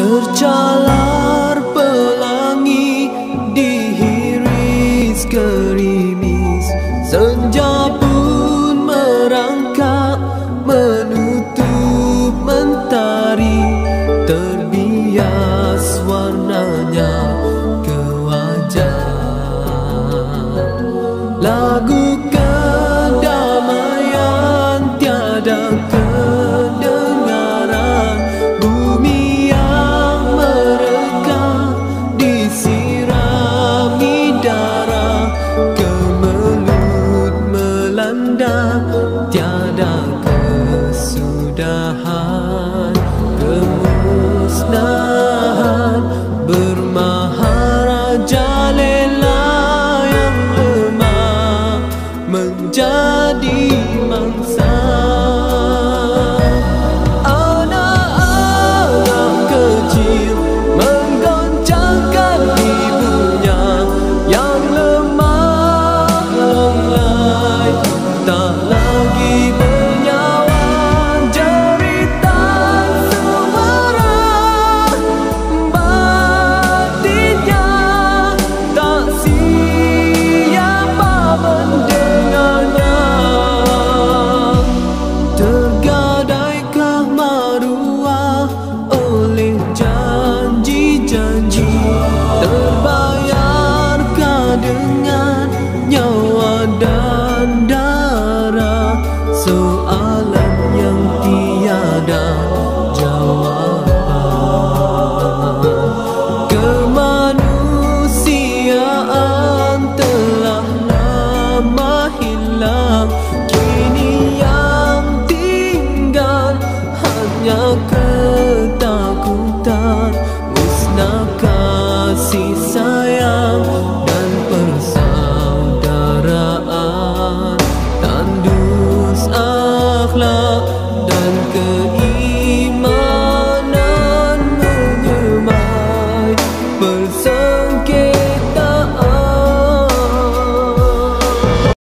Tercalar pelangi dihiris gerimis, senja pun merangkak menutup mentari, terbias warnanya ke wajah. Lagu kedamaian tiada kedengaran, bumi yang mereka disirami darah, kemelut melanda tiada kesudahan, kemusnahan bermaharajalela yang lemah menjadi mangsa. Anak-anak kecil menggoncangkan ibunya yang lemah lunglai, tak lagi menyawan jeritan suara batinnya, tak siapa mendengarnya. Tergadaikah maruah oleh janji-janji, terbayarkah dengan nyawa dan darah, soalan yang tiada jawaban. Kemanusiaan telah lama hilang, kini yang tinggal hanya ketakutan, musnah kasih sayang dan persaudaraan, tandus akhlak dan keimanan menyemai persaudaraan.